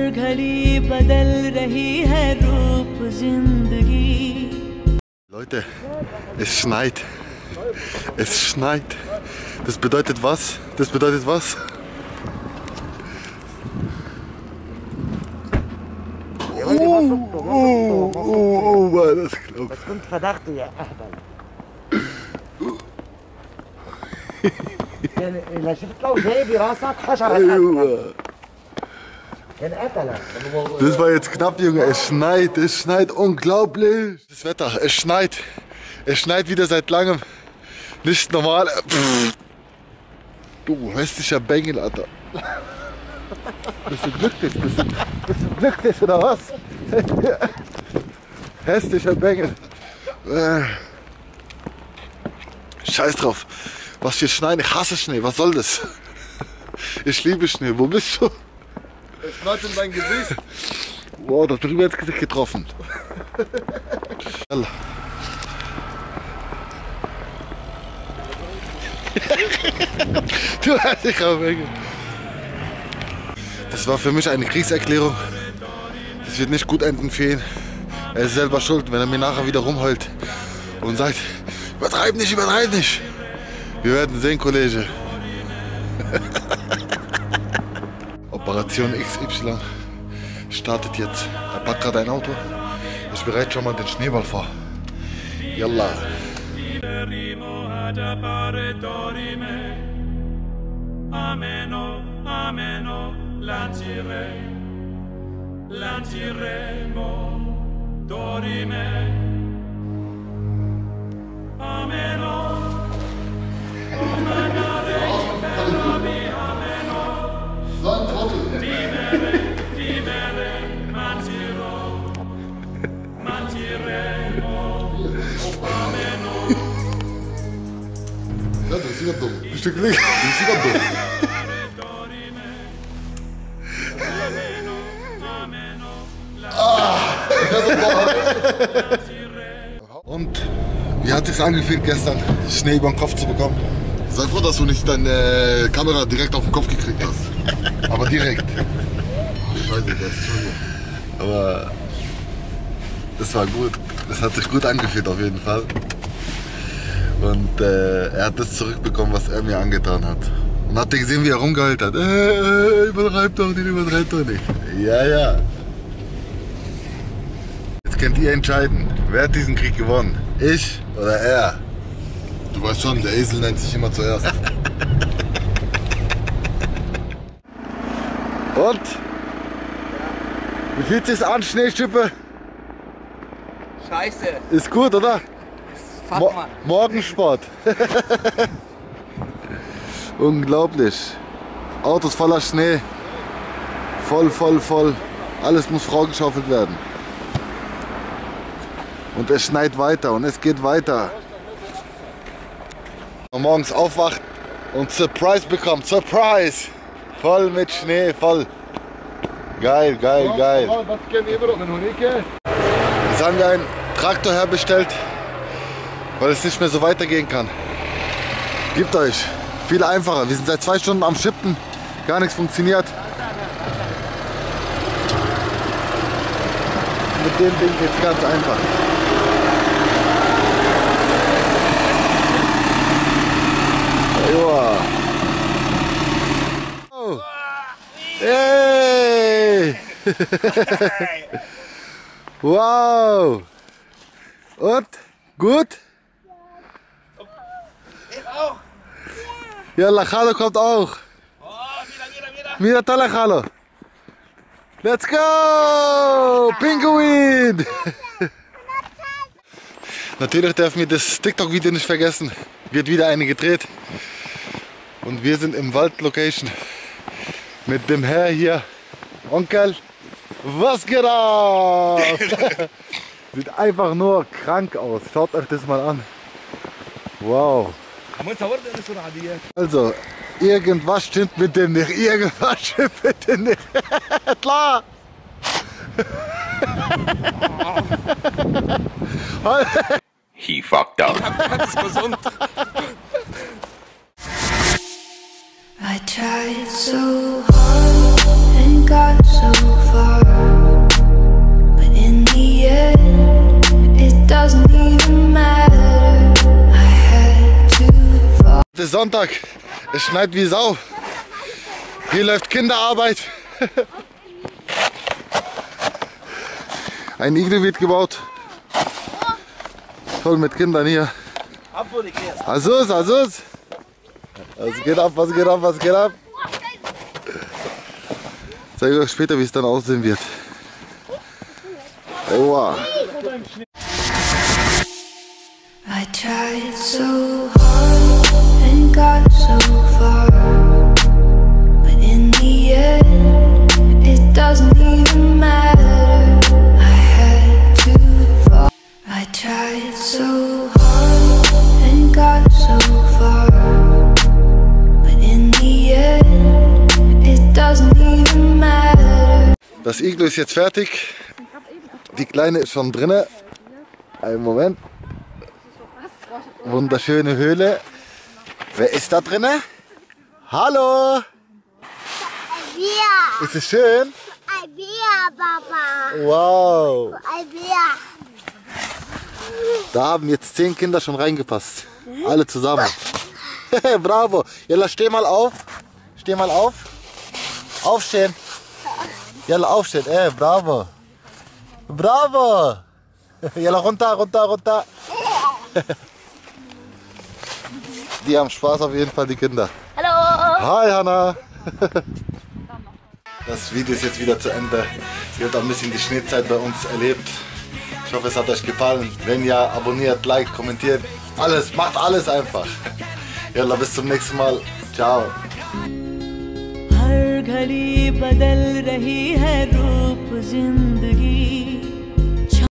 घड़ी बदल रही है रूप जिंदगी. Leute, es schneit. Es schneit. Das bedeutet was? Das bedeutet was? Oh, das klappt. بس كنت فتحت يا اهبل. يعني شفت لو جاي براسك حشرة Junge. كان قتلك. Das war jetzt knapp, Junge. Es schneit unglaublich. Das Wetter, es schneit. Es schneit wieder seit langem. Nicht normal. Pff. Du hässlicher Bengel, Alter. Bist du glücklich? Bist du glücklich oder was? Hässlicher Bengel. Scheiß drauf. Was hier schneien? Ich hasse Schnee. Was soll das? Ich liebe Schnee. Wo bist du? Es schneit in dein Gesicht. Wow, da drüben hat Gesicht getroffen. Du hässlicher Bengel. Das war für mich eine Kriegserklärung. Das wird nicht gut enden für ihn. Er ist selber schuld, wenn er mir nachher wieder rumheult und sagt, übertreib nicht, übertreib nicht. Wir werden sehen, Kollege. Operation XY startet jetzt. Er packt gerade ein Auto. Ich bereite schon mal den Schneeball vor. Yalla. Lanciremo dorime. Ameno. Dimere, mantiremo. Ameno. Ja, das ist wieder dumm. Bist du glücklich? Das ist wieder dumm. Und wie hat es sich angefühlt gestern, Schnee über den Kopf zu bekommen? Sei froh, dass du nicht deine Kamera direkt auf den Kopf gekriegt hast. Aber direkt. Scheiße, das ist schon gut. Aber das war gut. Das hat sich gut angefühlt auf jeden Fall. Und er hat das zurückbekommen, was er mir angetan hat. Und hat gesehen, wie er rumgeheult hat. Übertreib doch nicht, übertreib doch nicht. Ja, ja. Jetzt könnt ihr entscheiden, wer hat diesen Krieg gewonnen? Ich oder er? Du weißt schon, der Esel nennt sich immer zuerst. Und? Wie fühlt sich's an, Schneeschippe? Scheiße. Ist gut, oder? Fachmann. Morgensport. Unglaublich. Autos voller Schnee. Voll, voll, voll. Alles muss freigeschaufelt werden. Und es schneit weiter und es geht weiter. Und morgens aufwacht und Surprise bekommt. Surprise! Voll mit Schnee, voll. Geil, geil, geil. Jetzt haben wir einen Traktor herbestellt, weil es nicht mehr so weitergehen kann. Gebt euch. Viel einfacher. Wir sind seit 2 Stunden am Schippen. Gar nichts funktioniert. Mit dem Ding geht es ganz einfach. Joa. Oh. Hey. Wow. Und? Gut? Ich auch. Yalla, Khalo kommt auch. Oh, mira. Mira tolle Khalo. Let's go! Pinguin! Natürlich dürfen wir das TikTok-Video nicht vergessen. Wird wieder eine gedreht. Und wir sind im Wald-Location. Mit dem Herr hier. Onkel, was geht ab? Sieht einfach nur krank aus. Schaut euch das mal an. Wow. Also, irgendwas stimmt mit dem nicht. Irgendwas stimmt mit dem nicht. Klar. He fucked up. I tried so hard and got so far. ist Sonntag. Es schneit wie Sau. Hier läuft Kinderarbeit. Ein Iglu wird gebaut. Voll mit Kindern hier. Asus. Was geht ab? Was geht ab? Zeige ich euch später, wie es dann aussehen wird. Wow. I tried so hard and got so far, but in the end, it doesn't even matter. I had to fall. I tried so hard and got so far, but in the end, it doesn't even matter. Das Iglu ist jetzt fertig. Die Kleine ist schon drinne. Einen Moment. Wunderschöne Höhle. Wer ist da drinne? Hallo! Ein Bier! Ist es schön? Ein Bier, Papa! Wow! Ein Bier! Da haben jetzt 10 Kinder schon reingepasst. Alle zusammen. Bravo! Jalla, steh mal auf. Steh mal auf. Aufstehen. Jalla, aufstehen. Bravo. Bravo! Jalla, runter. Die haben Spaß auf jeden Fall, die Kinder. Hallo! Hi, Hanna! Das Video ist jetzt wieder zu Ende. Ihr habt ein bisschen die Schneezeit bei uns erlebt. Ich hoffe, es hat euch gefallen. Wenn ja, abonniert, liked, kommentiert. Alles, macht alles einfach. Yalla, bis zum nächsten Mal. Ciao. हर घड़ी बदल रही है रूप जिंदगी